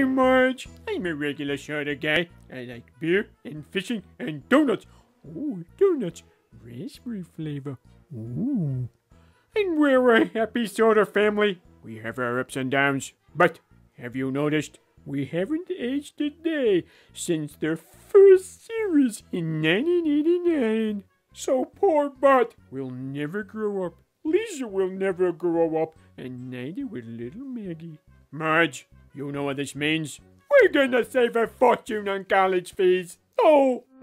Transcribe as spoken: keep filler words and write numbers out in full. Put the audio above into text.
I'm Marge. I'm a regular sort of guy. I like beer and fishing and donuts. Oh, donuts. Raspberry flavor. Ooh. And we're a happy sort of family. We have our ups and downs. But have you noticed we haven't aged a day since their first series in nineteen eighty-nine? So poor Bart will never grow up. Lisa will never grow up. And neither will little Maggie. Marge, you know what this means? We're gonna save a fortune on college fees. Oh!